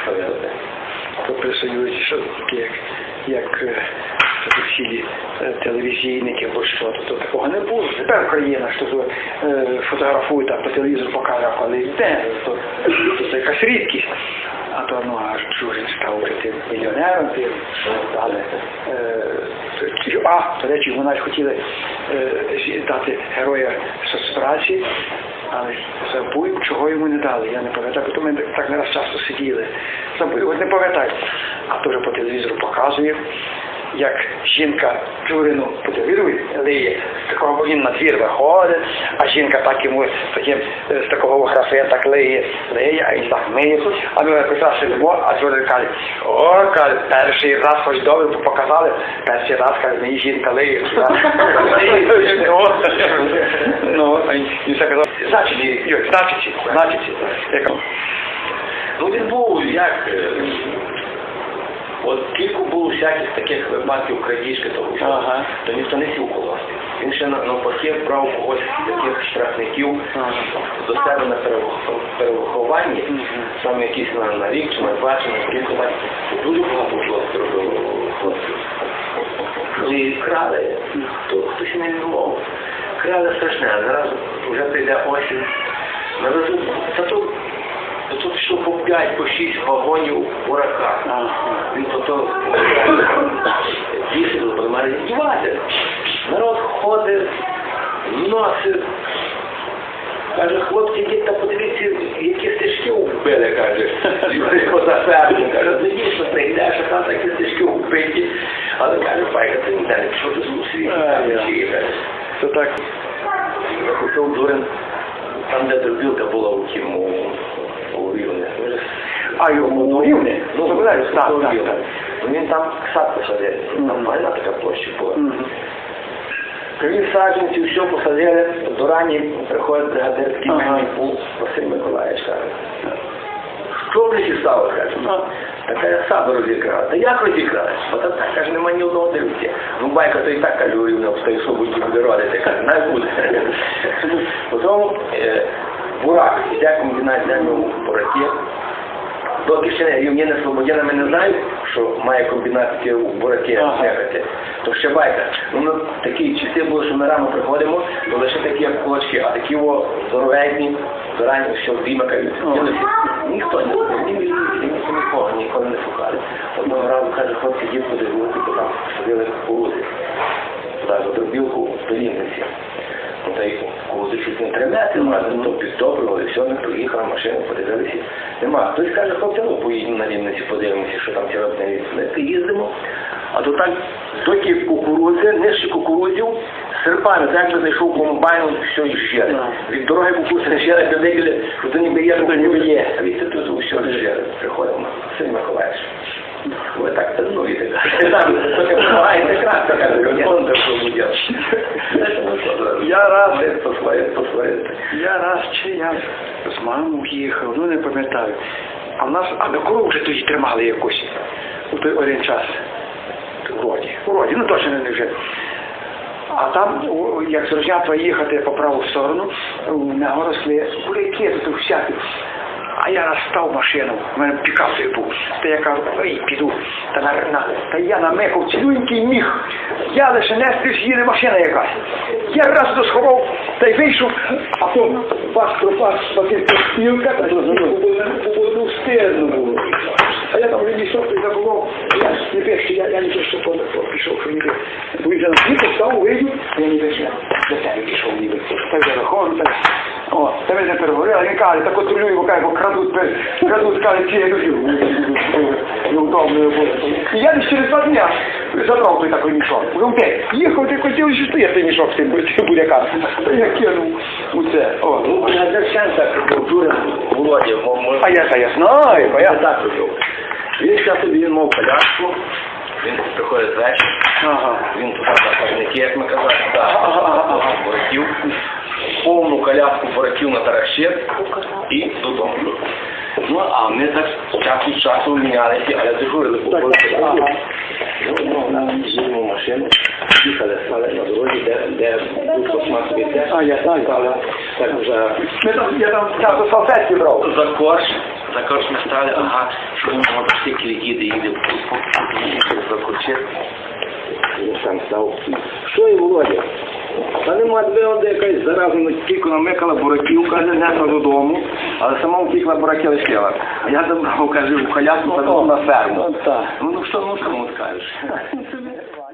Приписують, що такі, як всі телевізійники або що, то такого не було. Тепер країна, що фотографують, так по телевізору показує, коли йде, то це якась рідкість. А то, ну, аж Чужин став вже тим мільйонером, тим, дали. До речі, йому навіть хотіли дати героя соцпраці, але забув, чого йому не дали. Я не пам'ятаю, бо ми так не раз часто сиділи. Забув, от не пам'ятаю. А теж по телевізору показує, як жінка Чурину по телевізору лиє, з такого він на двір виходить, а жінка так йому з такого графе так лиє, а він так миє. А ми прекрасно сидимо, а Чурин каже, каже, перший раз хоч добре показали, перший раз, каже, мені жінка лиє. Ну, він все казав, значить. Ну він був, як, от кілька було всяких таких випадків крадіжки того, то ніхто не сів колоти. Він ще навпаки брав когось таких штрафників до себе на перевихованні, саме якісь на рік чи на два, чи на кілька років. Дуже багато хлопців. І крали, то хтось не відмовив. Крали страшне, а зараз вже прийде осінь. Тут пішов по 5, по 6 вагонів бурака. Він потім дійсно приймає дівати. Народ ходить, носить. Каже, хлопці, йдіть та подивіться, які стежки вбили, каже. Поза себе. Каже, ну дійсно прийдеш, а там такі стежки вбиті. Але каже, пайка, ти ніде не пішов до світі. Це так. Купив Дурин, там, де дробілка була у Рівне. А йому у Рівне? Ну, так. Він там сад посадив. Там майна така площа була. Крім саджанців, все посадили. До рані приходить бригадир, такий мене був Василь Миколаївич, каже. Що в лісі стало, каже? Така я саду розікрала. Та як розікрала? Бо та так, каже, нема ні одного дивіться. Ну, байка то і так, каже, у Рівне встає, що буде родити, каже, не буде. Потім бурак, іде комбінат землю в бураки. Доки ще рівняни Слободянами не знають, що має комбінат у бураки снегати, то ще байка. Ну, такі часи були, що ми рано приходимо, то лише такі як кулачки, а такі здоровенні, зарані все вимикають. Ніхто не ніколи не шукали. Одного разу, каже, хлопці, дід подивилися, бо там садили кукурузи. Туди за дробілку до Рівниці. Та й кукурузи чуть не 3 метри, то підтоплювали, все, ми приїхали, машину, подивилися. Нема. Хтось каже, хлопці, ну поїдемо на Рівниці, подивимося, що там ці робні. Ми їздимо, а то так доки кукурузи, нижче кукурузів, серпами, так як знайшов комбайн, все і щели. Від дороги кукурузи не щели, до декілі, що то ніби є, то ніби є. А від тут все не щели. Приходимо. Василь Миколаївич. Ви так тануєте, каже. Там, тільки допомагаєте красно, каже, він так що буде. Я раз чи я з мамою їхав, ну не пам'ятаю. А в нас, ми корову вже тоді тримали якусь у той один час. Вроді, ну точно не вже. А там, як з Рожнятва їхати по праву сторону, на росли буряки, тут всякі. А я раз став машину, в мене пікапий був. Та я кажу, піду. Та я намекав цілюнький міг. Я лише не спів, їде машина якась. Я раз досховав, та й вийшов, а то ваш пропас, спілка, та було стирно було. А я там відійшов, і забував, я не пишу, я не пишу, пішов, що ніби. Бо він вже на світло став, вийду, я не пишу, до тебе пішов ніби. Так вже раховано, так. О, та ми не переговорили, він каже, так контролюємо, каже, бо крадуть, каже, ці неудобно було. І я десь через 2 дня забрав той такий мішок. Їхав, ти хотів, що я цей мішок з тим бурякам. Я кинув у це. Ну, на Дерчанця, Джурин, Володя, а я знаю, бо я так робив. Він ще собі, він мав коляску, він приходить звечір, він туди запальники, як ми казали, бураків, повну коляску бураків на таращет і додому. Ну, а ми так час від часу мінялися, але дежурили по полиці. Їдемо в машину, їхали, стали на дорозі, де був пластмасовий тест. Я знаю, але так вже... Я там часто салфетки брав. За корж, На корч ми стали, ага, що він мотоцикл їде по курчі. Він сам став. Що і Володя? Та нема двигунди якась заразна, тільки намикала бураків, каже, несла додому, але сама втікла бураки лишила. А я забрав, каже, в коляску, та на ферму. Ну що, кому скажеш?